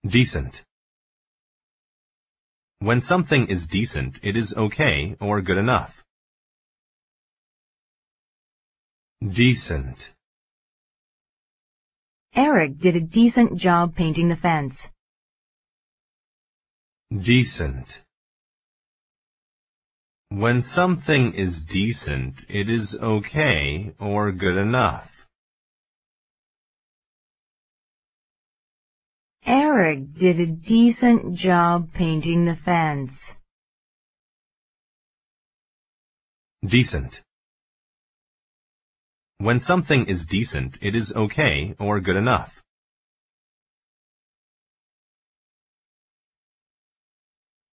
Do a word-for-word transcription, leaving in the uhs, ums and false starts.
Decent. When something is decent, it is okay or good enough. Decent. Eric did a decent job painting the fence. Decent. When something is decent, it is okay or good enough. Eric did a decent job painting the fence. Decent. When something is decent, it is okay or good enough.